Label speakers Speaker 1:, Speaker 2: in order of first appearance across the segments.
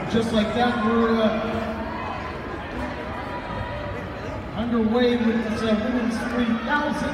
Speaker 1: just like that, we're underway with this women's 3,000.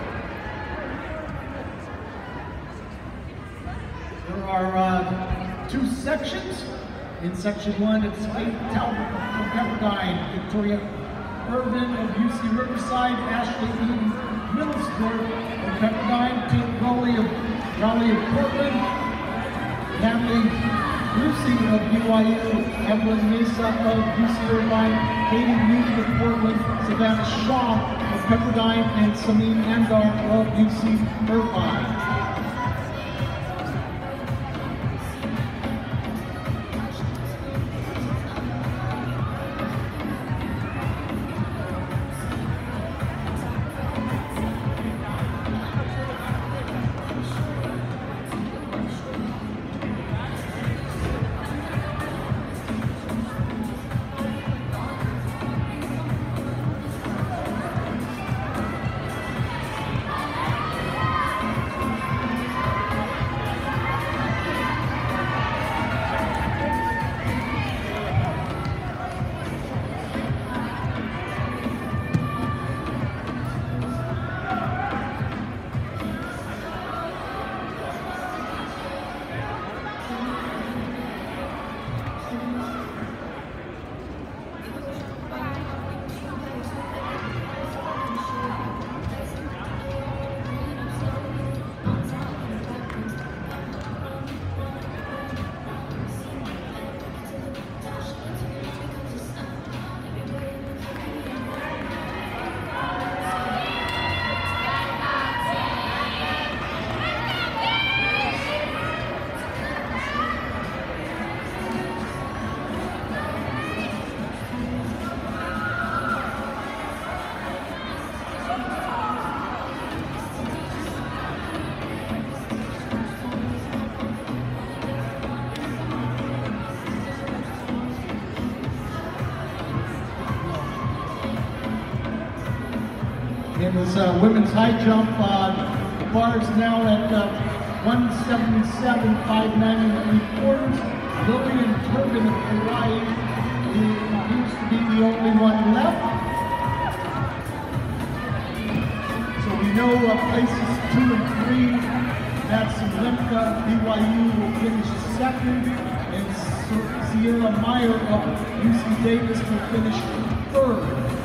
Speaker 1: There are two sections. In section 1, it's Faith Talbot from Pepperdine, Victoria Urban of UC Riverside, Ashley Eden Middlesbrough of Pepperdine, Tate Raleigh of Portland, Natalie Lucy of BYU, Evelyn Mesa of UC Irvine, Katie Newton of Portland, Savannah Shaw of Pepperdine, and Samin Andar of UC Irvine. In this women's high jump, the bar is now at 177.593. Lillian Turbin of Hawaii used to be the only one left. So we know places 2 and 3. Madison Lemka, BYU will finish second, and Sierra Meyer of UC Davis will finish third.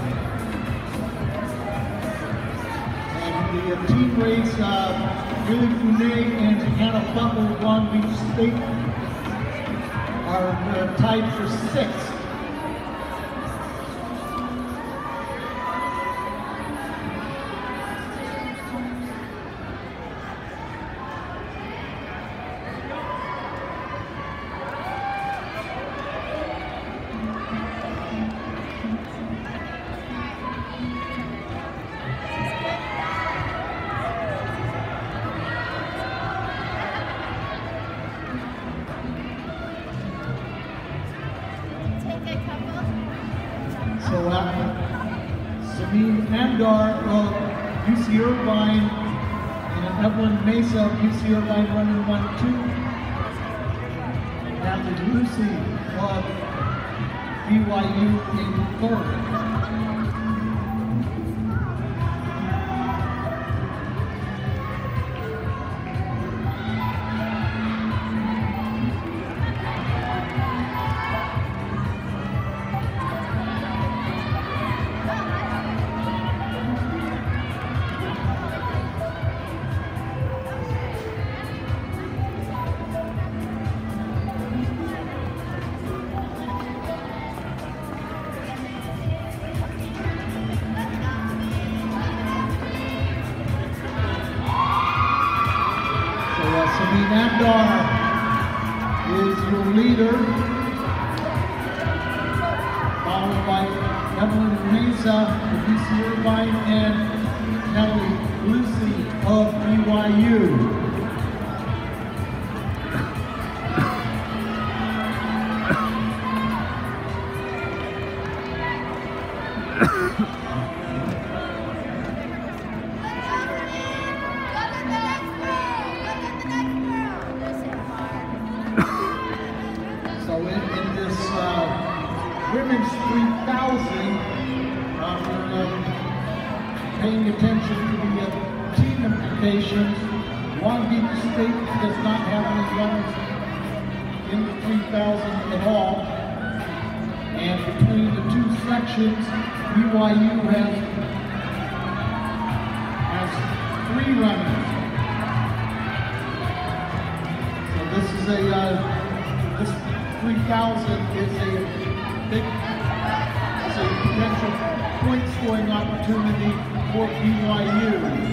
Speaker 1: The team race, Billy Funet and Hannah Butler of Long Beach State are tied for 6th. So Samin Andar of UC Irvine and Evelyn Mesa of UC Irvine running 1-2. Natalie Lucy of BYU in third. Samin Andar is your leader, followed by Evelyn Mesa of UC Irvine and Natalie Lucy of BYU. So in this women's 3,000. Paying attention to the team implications. Long Beach State does not have any runners in the 3,000 at all. And between the two sections, BYU has 3 runners. So this is this 3,000 is a big, it's a potential point scoring opportunity for BYU.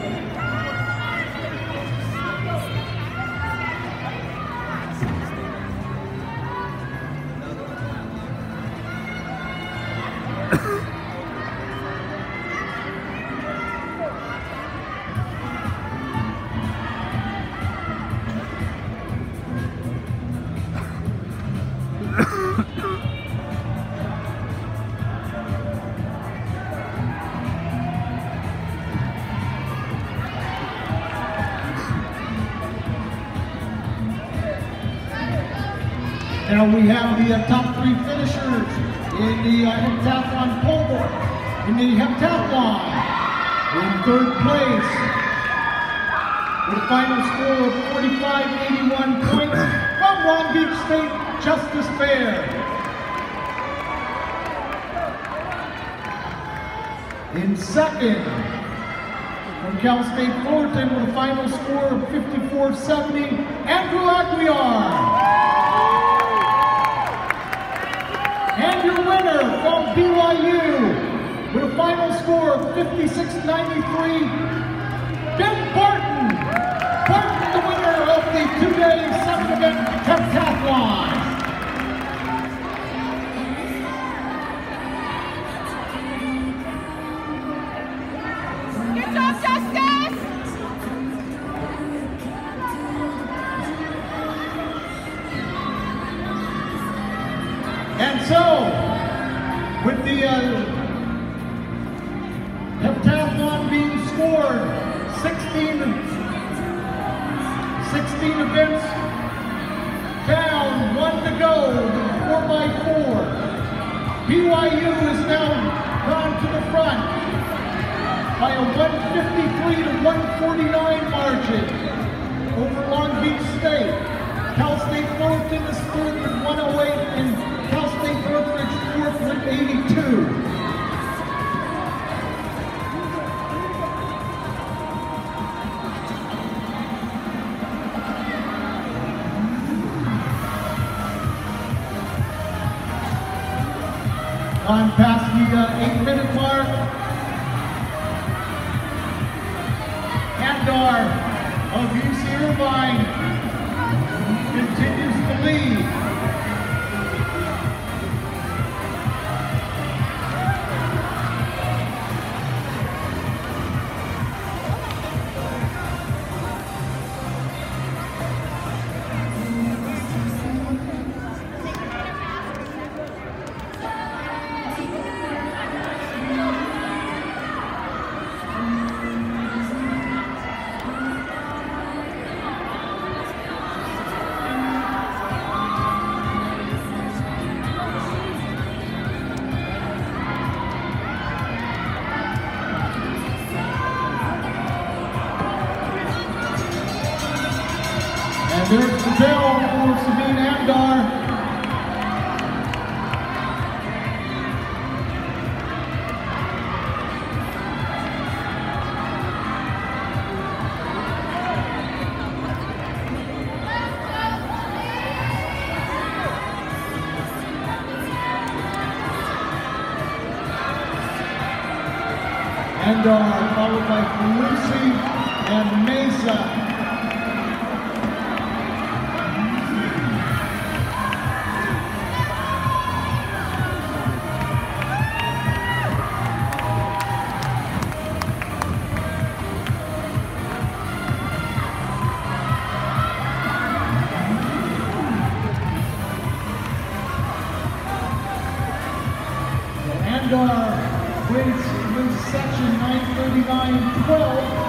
Speaker 1: Now we have the top 3 finishers in the heptathlon pole vault. In the heptathlon, in 3rd place, with a final score of 45-81 points from Long Beach State, Justice Fair. In 2nd, from Cal State Fullerton, with a final score of 54-70, Andrew Aguiar. And your winner from BYU with a final score of 56-93, Ben Barton. Barton, the winner of the 2-day 7-event heptathlon.
Speaker 2: Good job, Justice!
Speaker 1: And so, with the heptathlon being scored, 16 events down, 1 to go, 4x4. BYU is now gone to the front by a 153-149 margin over Long Beach State. Cal State Fullerton is 3rd with 108, and Cal State Northridge 4th with 82. On past the 8-minute mark, Andar of UC Irvine continues to lead. And there's the bell for Sabine Andar. Andar followed by Lucy and Mesa. Andar wins section 939-12.